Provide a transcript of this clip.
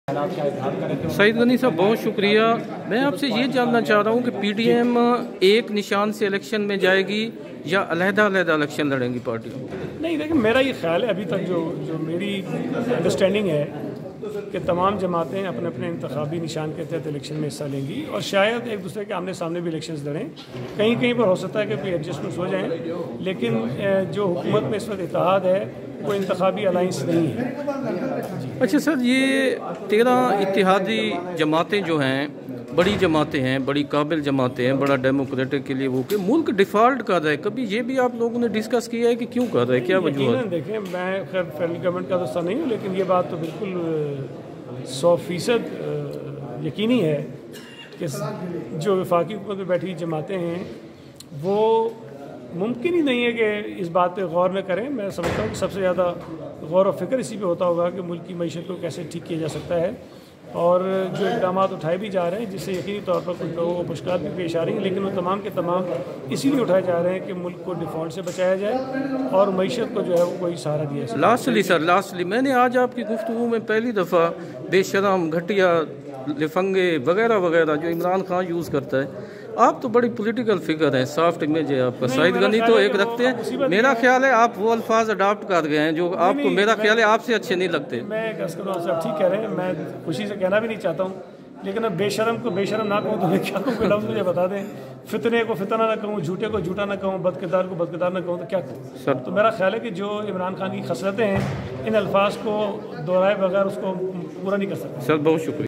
सईद गनी साहब बहुत शुक्रिया। मैं आपसे ये जानना चाह रहा हूँ कि पीडीएम एक निशान से इलेक्शन में जाएगी या अलहदा इलेक्शन लड़ेंगी पार्टी? नहीं, देखिए मेरा ये ख्याल है अभी तक जो मेरी अंडरस्टैंडिंग है कि तमाम जमातें अपने अपने इंतखाबी निशान के तहत इलेक्शन में हिस्सा लेंगी और शायद एक दूसरे के आमने सामने भी इलेक्शन लड़ें। कहीं कहीं पर हो सकता है कि कोई एडजस्टमेंट हो जाएँ, लेकिन जो हुकूमत में इस वक्त इत्तेहाद है वो इंतखाबी अलाइंस नहीं है। अच्छा सर, ये 13 इत्तेहादी जमातें जो हैं, बड़ी जमातें हैं, बड़ी काबिल जमातें हैं, बड़ा डेमोक्रेटिक के लिए वो कि मुल्क डिफ़ॉल्ट कर रहा है, कभी ये भी आप लोगों ने डिस्कस किया है कि क्यों कर रहा है, क्या वजूहत? देखें, मैं खैर फेडरल गवर्नमेंट का हिस्सा नहीं हूँ, लेकिन ये बात तो बिल्कुल 100% यकीनी है कि जो वफाकी हुकूमत में बैठी जमातें हैं वो मुमकिन ही नहीं है कि इस बात पे गौर न करें। मैं समझता हूँ कि सबसे ज़्यादा गौर और फिक्र इसी पे होता होगा कि मुल्क की मईशत को कैसे ठीक किया जा सकता है, और जो इक़दाम उठाए भी जा रहे हैं जिससे यकीनी तौर पर कुछ लोगों को मुश्किल भी पेश आ रही हैं, लेकिन वो तमाम के तमाम इसीलिए उठाए जा रहे हैं कि मुल्क को डिफ़ॉल्ट से बचाया जाए और मईशत को जो है वो कोई सहारा दिया जाए। लास्टली मैंने आज आपकी गुफ्तगू में पहली दफ़ा बेशरम, घटिया, लिफंगे वगैरह वगैरह जो इमरान खान यूज़ करता है, आप तो बड़ी पॉलिटिकल फिगर हैं, सॉफ्ट इमेज है आपका। सईद गनी तो एक रखते हैं, मेरा ख्याल है आप वो अल्फाज अडॉप्ट कर गए हैं जो आपको, मेरा ख्याल है आपसे अच्छे नहीं लगते। मैं आप ठीक कह रहे हैं, मैं खुशी से कहना भी नहीं चाहता हूँ, लेकिन अब बेशरम को बेशरम ना कहूँ तो मैं क्या कहूँ? लफ्ज़ मुझे बता दें। फितने को फितना ना कहूँ, झूठे को झूठा ना कहूँ, बदकिरदार को बदकिरदार ना कहूँ तो क्या कहूँ? तो मेरा ख्याल है कि जो इमरान खान की खसलतें हैं इन अल्फाज को दोहराए बगैर उसको पूरा नहीं कर सकते। सर बहुत शुक्रिया।